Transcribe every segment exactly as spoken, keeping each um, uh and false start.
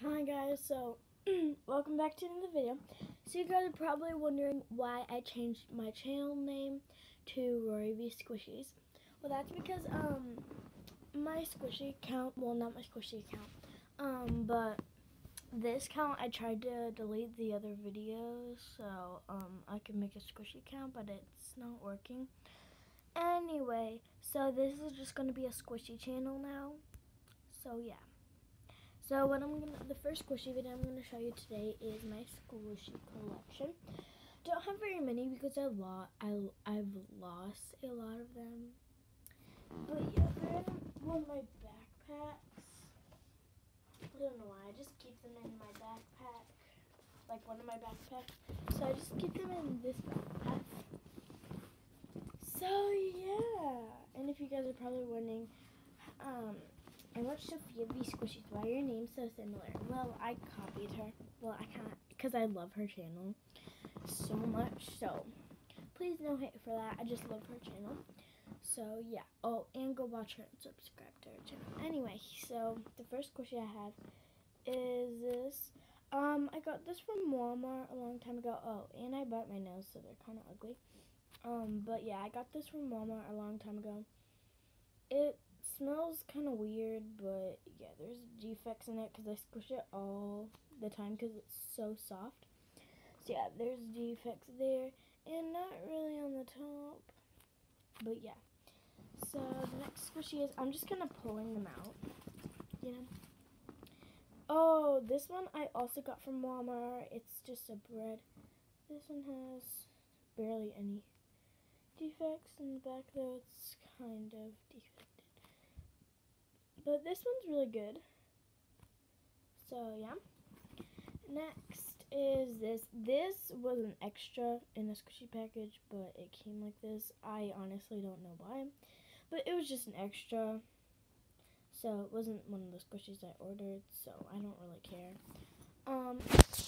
Hi guys, so welcome back to another video. So you guys are probably wondering why I changed my channel name to Rory V Squishies. Well, that's because um my squishy account, well not my squishy account, um but this account I tried to delete the other videos so um I can make a squishy account, but it's not working. Anyway, so this is just gonna be a squishy channel now. So yeah. So what I'm gonna, the first squishy video I'm gonna show you today is my squishy collection. Don't have very many because I lo I I've lost a lot of them. But yeah, they're in one of my backpacks. I don't know why. I just keep them in my backpack, like one of my backpacks. So I just keep them in this backpack. So yeah, and if you guys are probably wondering, um. I want Sophia V Squishies. Why are your names so similar? Well, I copied her. Well, I can't because I love her channel so much. So please no hate for that. I just love her channel. So yeah. Oh, and go watch her and subscribe to her channel. Anyway, so the first squishy I have is this. Um, I got this from Walmart a long time ago. Oh, and I bite my nails, so they're kind of ugly. Um, but yeah, I got this from Walmart a long time ago. It smells kind of weird, but yeah, there's defects in it because I squish it all the time because it's so soft. So yeah, there's defects there, and not really on the top, but yeah. So the next squishy is, I'm just gonna pulling them out, you know. Oh, this one I also got from Walmart. It's just a bread. This one has barely any defects in the back, though it's kind of defected. But this one's really good. So yeah. Next is this. This was an extra in a squishy package, but it came like this. I honestly don't know why, but it was just an extra. So it wasn't one of the squishies I ordered, so I don't really care. Um,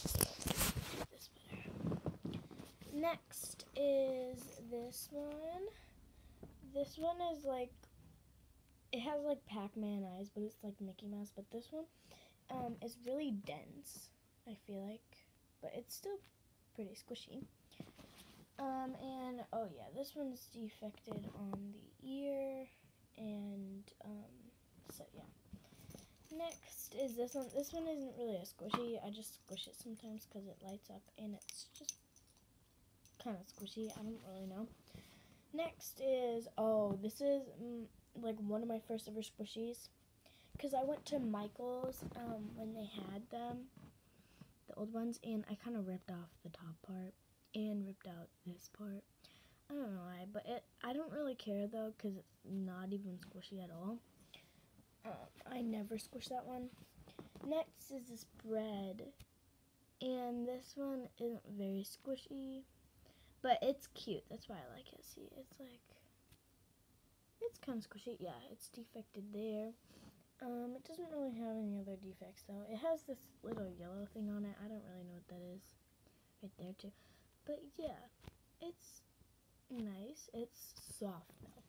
this better. Next is this one. This one is like, it has like Pac-Man eyes, but it's like Mickey Mouse. But this one um, is really dense, I feel like, but it's still pretty squishy. Um, and, oh yeah, this one's defected on the ear, and, um, so yeah. Next is this one. This one isn't really a squishy. I just squish it sometimes because it lights up, and it's just kind of squishy. I don't really know. Next is, oh, this is mm, like one of my first ever squishies, because I went to Michael's um, when they had them, the old ones, and I kind of ripped off the top part and ripped out this part. I don't know why, but it I don't really care though, because it's not even squishy at all. Um, I never squish that one. Next is this bread, and this one isn't very squishy, but it's cute. That's why I like it. See, it's like, it's kind of squishy. Yeah, it's defected there. Um, it doesn't really have any other defects though. It has this little yellow thing on it. I don't really know what that is. Right there too. But yeah, it's nice. It's soft though.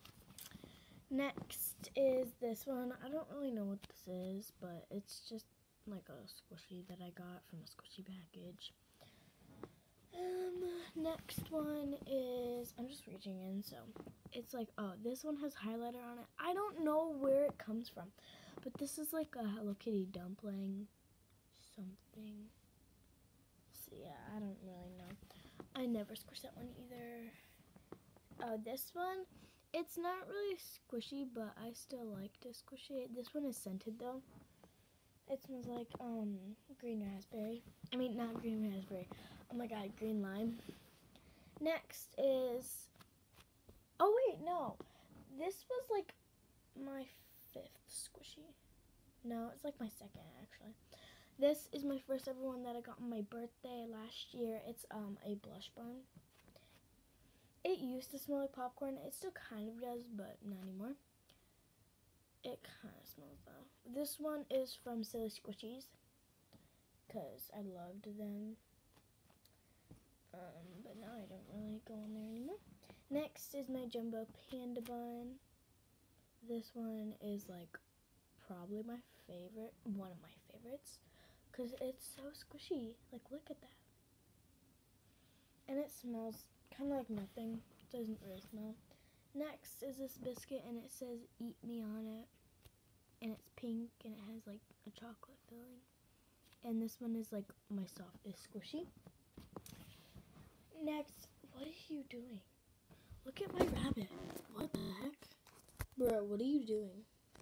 Next is this one. I don't really know what this is, but it's just like a squishy that I got from a squishy package. Um, next one is, I'm just reaching in, so it's like, oh, this one has highlighter on it. I don't know where it comes from, but this is like a Hello Kitty dumpling something. So yeah, I don't really know. I never squish that one either. Oh, this one, it's not really squishy, but I still like to squish it. This one is scented though. It smells like um green raspberry. I mean, not green raspberry. Oh my god, green lime. Next is, oh wait, no. This was like my fifth squishy. No, it's like my second actually. This is my first ever one that I got on my birthday last year. It's um a blush bun. It used to smell like popcorn. It still kind of does, but not anymore. It kind of smells though. This one is from Silly Squishies, because I loved them. Um, but now I don't really go on there anymore. Next is my Jumbo Panda Bun. This one is like probably my favorite, one of my favorites because it's so squishy. Like, look at that. And it smells kind of like nothing. It doesn't really smell. Next is this biscuit, and it says "Eat Me" on it. And it's pink, and it has like a chocolate filling. And this one is like my softest squishy. Next, what are you doing? Look at my rabbit. What the heck? Bro, what are you doing?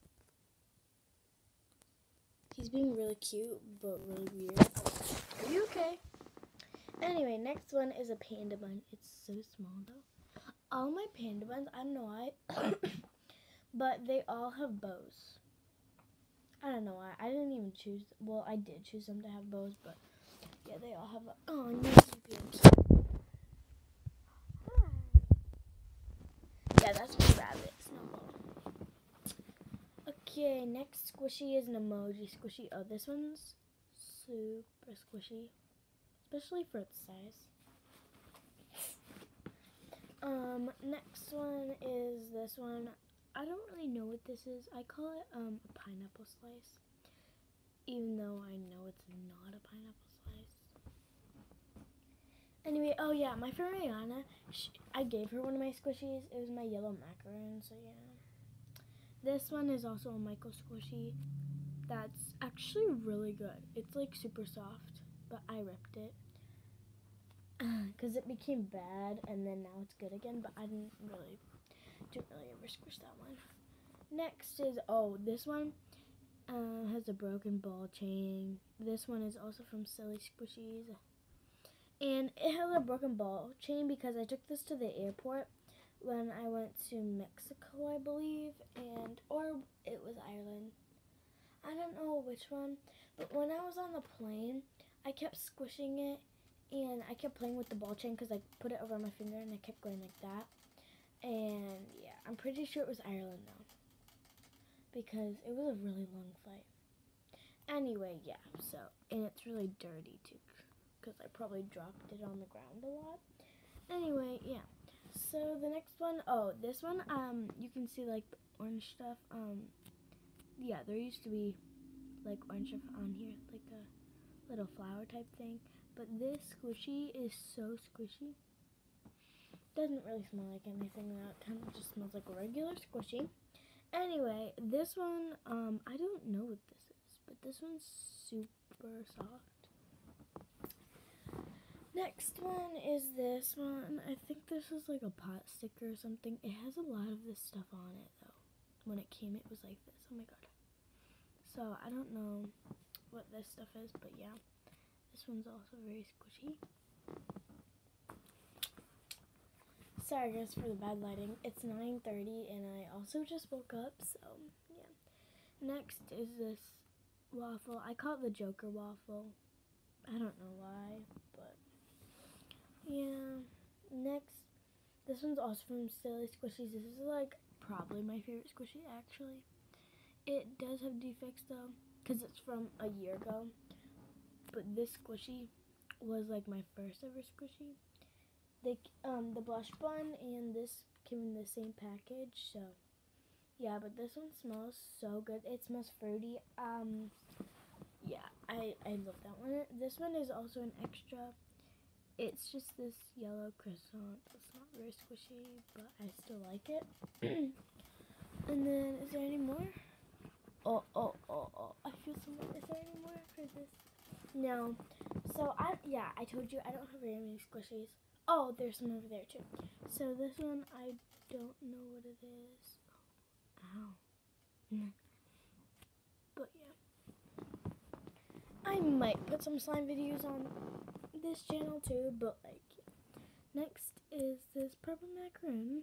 He's being really cute, but really weird. Are you okay? Anyway, next one is a panda bun. It's so small though. All my panda buns, I don't know why, but they all have bows. I don't know why. I didn't even choose. Well, I did choose them to have bows, but yeah, they all have. A, oh, no, being cute. Hi. Yeah, that's my rabbit. Okay, next squishy is an emoji squishy. Oh, this one's super squishy, especially for its size. Um, next one is this one. I don't really know what this is. I call it um, a pineapple slice, even though I know it's not a pineapple slice. Anyway, oh yeah, my friend Rihanna, she, I gave her one of my squishies. It was my yellow macaron, so yeah. This one is also a Michael squishy. That's actually really good. It's like super soft, but I ripped it because it became bad, and then now it's good again. But I didn't really, didn't really ever squish that one. Next is oh, this one uh, has a broken ball chain. This one is also from Silly Squishies, and it has a broken ball chain because I took this to the airport when I went to Mexico, I believe, and or it was Ireland. I don't know which one, but when I was on the plane, I kept squishing it, and I kept playing with the ball chain because I put it over my finger, and I kept going like that. And yeah, I'm pretty sure it was Ireland though, because it was a really long flight. Anyway, yeah, so, and it's really dirty too, because I probably dropped it on the ground a lot. Anyway, yeah. So the next one, oh, this one, um, you can see like the orange stuff. Um, yeah, there used to be like orange stuff on here, like a little flower type thing. But this squishy is so squishy. Doesn't really smell like anything. That kind of just smells like a regular squishy. Anyway, this one, um, I don't know what this is, but this one's super soft. Next one is this one. I think this is like a pot sticker or something. It has a lot of this stuff on it though. When it came, it was like this. Oh my god. So I don't know what this stuff is, but yeah. This one's also very squishy. Sorry guys for the bad lighting. It's nine thirty and I also just woke up, so yeah. Next is this waffle. I call it the Joker waffle. I don't know why, but yeah. Next, this one's also from Silly Squishies. This is like probably my favorite squishy actually. It does have defects though, because it's from a year ago. But this squishy was like my first ever squishy. They, um, the blush bun and this came in the same package, so yeah. But this one smells so good. It smells fruity. Um, yeah, I I love that one. This one is also an extra. It's just this yellow croissant. It's not very squishy, but I still like it. And then, is there any more? Oh, oh, oh, oh. I feel so much. Is there any more for this? No. So, I yeah, I told you I don't have very many squishies. Oh, there's some over there, too. So, this one, I don't know what it is. Ow. But, yeah. I might put some slime videos on this channel, too, but, like, yeah. Next is this purple macaron.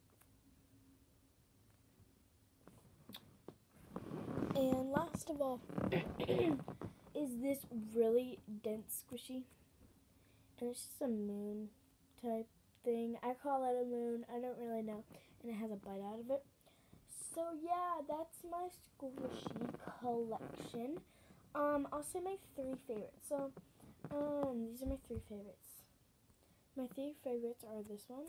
And last of all is this really dense squishy. And it's just a moon type thing. I call it a moon. I don't really know. And it has a bite out of it. So yeah, that's my squishy collection. Um, I'll say my three favorites. So, um, these are my three favorites. My three favorites are this one,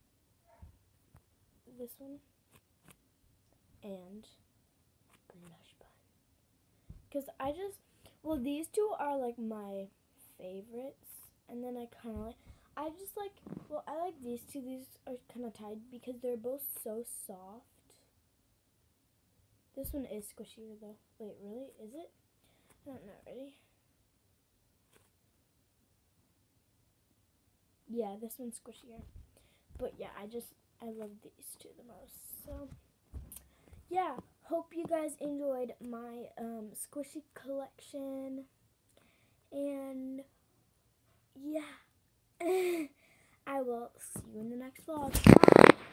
this one, and blush bun. Because I just, Well, these two are like my favorites, and then I kind of like. I just like. Well, I like these two. These are kind of tied because they're both so soft. This one is squishier though. Wait, really? Is it? I don't know. Ready? Yeah, this one's squishier. But yeah, I just I love these two the most. So yeah, hope you guys enjoyed my um, squishy collection. And yeah, I will see you in the next vlog. Bye.